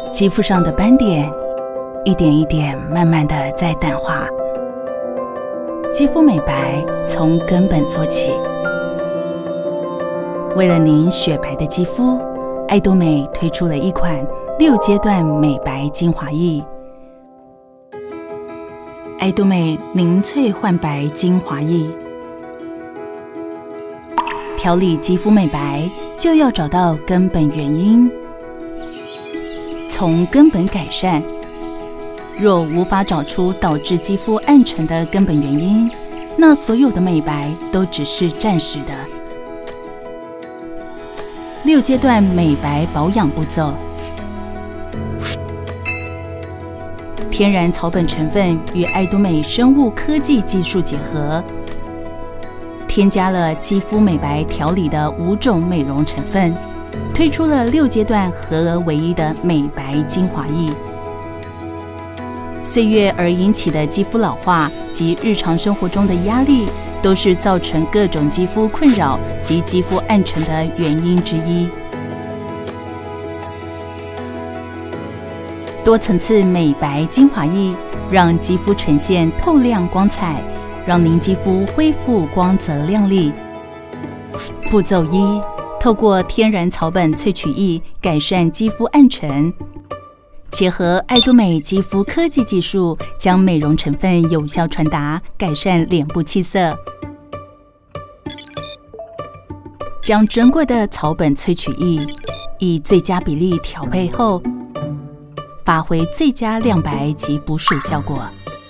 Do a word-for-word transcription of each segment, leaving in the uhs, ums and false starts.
肌肤上的斑点一点一点慢慢的在淡化。肌肤美白从根本做起。为了您雪白的肌肤，爱多美推出了一款六阶段美白精华液。爱多美凝萃煥白精华液，调理肌肤美白就要找到根本原因，从根本改善。若无法找出导致肌肤暗沉的根本原因，那所有的美白都只是暂时的。六阶段美白保养步骤：天然草本成分与爱多美生物科技技术结合，添加了肌肤美白调理的五种美容成分，推出了六阶段合而为一的美白精华液。岁月而引起的肌肤老化及日常生活中的压力，都是造成各种肌肤困扰及肌肤暗沉的原因之一。多层次美白精华液让肌肤呈现透亮光彩，让您肌肤恢复光泽亮丽。步骤一：透过天然草本萃取液改善肌肤暗沉。结合爱多美肌肤科技技术，将美容成分有效传达，改善脸部气色。将珍贵的草本萃取液以最佳比例调配后，发挥最佳亮白及补水效果。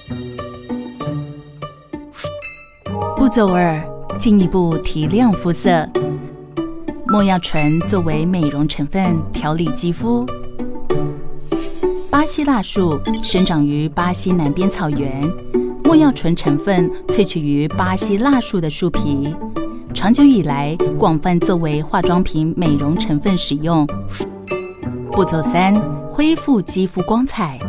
步骤二：进一步提亮肤色。没药醇作为美容成分调理肌肤。巴西蜡树生长于巴西南边草原，没药醇成分萃取于巴西蜡树的树皮，长久以来广泛作为化妆品美容成分使用。步骤三：恢复肌肤光彩。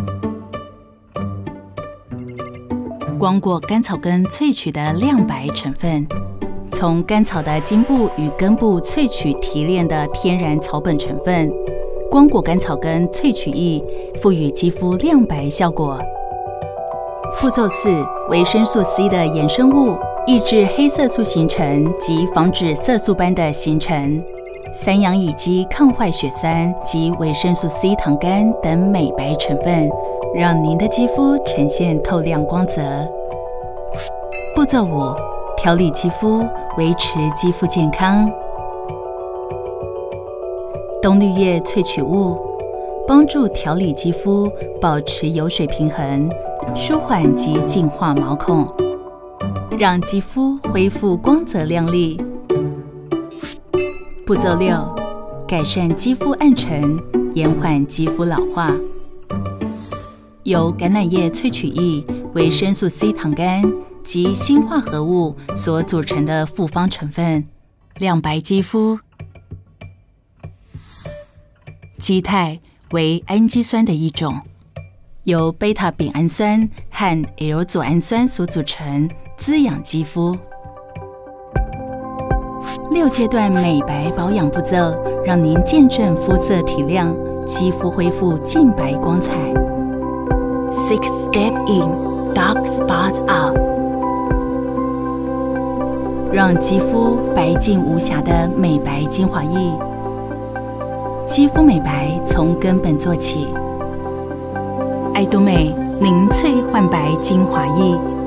光果甘草根萃取的亮白成分，从甘草的茎部与根部萃取提炼的天然草本成分。光果甘草根萃取液赋予肌肤亮白效果。步骤四：维生素 C 的衍生物，抑制黑色素形成及防止色素斑的形成。三氧乙基抗坏血酸及维生素 C 糖苷等美白成分，让您的肌肤呈现透亮光泽。步骤五：调理肌肤，维持肌肤健康。冬绿叶萃取物帮助调理肌肤，保持油水平衡，舒缓及净化毛孔，让肌肤恢复光泽亮丽。步骤六：改善肌肤暗沉，延缓肌肤老化。由橄榄叶萃取液、维生素 C 糖苷及锌化合物所组成的复方成分，亮白肌肤。基肽为氨基酸的一种，由贝塔丙氨酸和 L 左氨酸所组成，滋养肌肤。六阶段美白保养步骤，让您见证肤色提亮，肌肤恢复净白光彩。Six step in, dark spot out， 让肌肤白净无瑕的美白精华液。肌肤美白从根本做起。爱多美凝萃煥白精华液。